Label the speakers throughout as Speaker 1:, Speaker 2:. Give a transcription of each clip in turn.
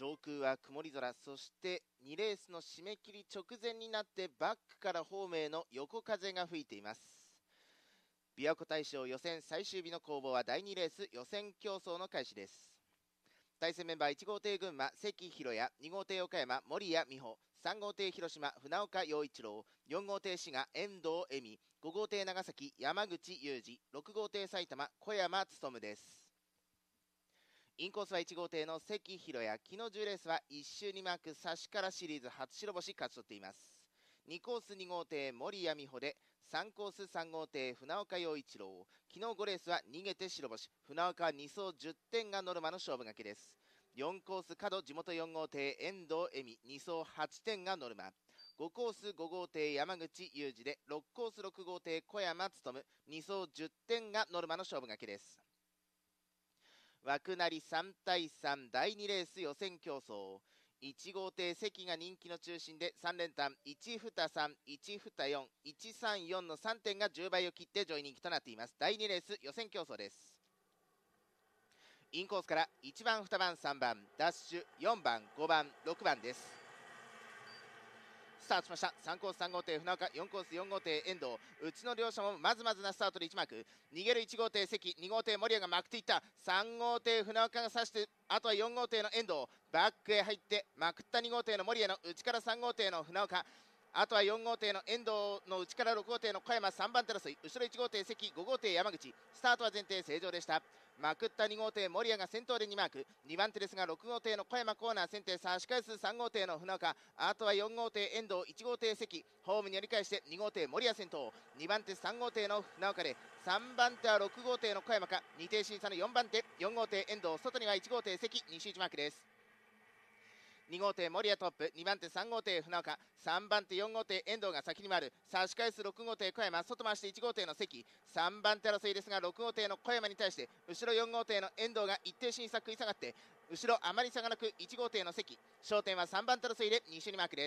Speaker 1: 上空は曇り空、そして2レースの締め切り直前になってバックからホームへの横風が吹いています。琵琶湖大賞予選最終日の攻防は第2レース予選競争の開始です。対戦メンバー1号艇群馬関弘也、2号艇岡山森谷美穂、3号艇広島船岡陽一郎、4号艇滋賀遠藤恵美、5号艇長崎山口裕二、6号艇埼玉小山勉です。インコースは1号艇の関弘也、昨日10レースは1周にマーク差しからシリーズ初白星勝ち取っています。2コース2号艇森谷美穂で、3コース3号艇船岡陽一郎、昨日5レースは逃げて白星、船岡2走10点がノルマの勝負がけです。4コース角地元4号艇遠藤恵美、2走8点がノルマ、5コース5号艇山口裕二で、6コース6号艇小山勉、2走10点がノルマの勝負がけです。枠なり3対3第2レース予選競争、1号艇関が人気の中心で3連単1ふた3、1ふた4、134の3点が10倍を切って上位人気となっています。第2レース予選競争です。インコースから1番2番3番ダッシュ4番5番6番です。スタートしました。3コース3号艇船岡、4コース4号艇遠藤、うちの両者もまずまずなスタートで1マーク、逃げる1号艇関、2号艇森谷がまくっていった、3号艇船岡が指して、あとは4号艇の遠藤、バックへ入ってまくった2号艇の森谷の内から3号艇の船岡、あとは4号艇の遠藤の内から6号艇の小山、3番手争い、後ろ1号艇関、5号艇山口、スタートは前提正常でした。まくった2号艇森谷が先頭で2マーク、2番手ですが6号艇の小山コーナー先手、差し返す3号艇の船岡、あとは4号艇遠藤、1号艇関、ホームに折り返して2号艇森谷先頭、2番手3号艇の船岡で、3番手は6号艇の小山か、2艇審査の4番手4号艇遠藤、外には1号艇関、西内マークです。2号艇森谷トップ、2番手3号艇船岡、3番手4号艇遠藤が先に回る、差し返す6号艇小山、外回して1号艇の関、3番手争いですが6号艇の小山に対して後ろ4号艇の遠藤が一定審査食い下がって、後ろあまり差がなく1号艇の関、焦点は3番手争いで2周にマークです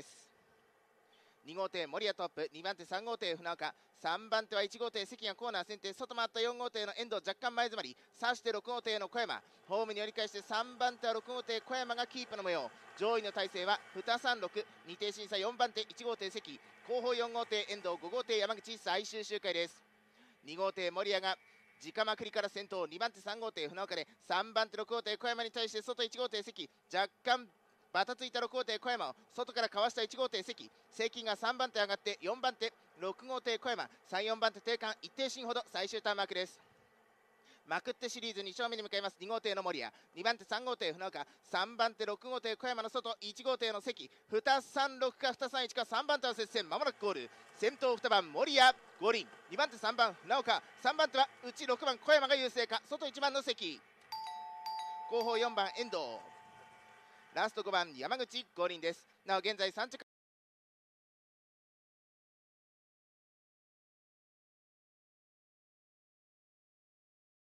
Speaker 1: 。2号艇森谷トップ、2番手3号艇船岡、3番手は1号艇関がコーナー先手、外回った4号艇の遠藤若干前詰まり、刺して6号艇の小山、ホームに折り返して3番手は6号艇小山がキープの模様、上位の体勢は236、2艇審査4番手1号艇関、後方4号艇遠藤、5号艇山口、最終周回です。2号艇森谷が直まくりから先頭、2番手3号艇船岡で、3番手6号艇小山に対して外1号艇関、若干バタついた6号艇小山を外からかわした1号艇関が3番手上がって4番手6号艇小山、3、4番手定間一定進ほど最終ターンマークです。まくってシリーズ2勝目に向かいます。2号艇の森谷、2番手3号艇船岡、3番手6号艇小山の外、1号艇の関、236か231か3番手の接戦、まもなくゴール、先頭2番森谷ゴールイン、2番手3番船岡、3番手は内6番小山が優勢か、外1番の関、後方4番遠藤、ラスト5番山口ゴールインです。なお現在3着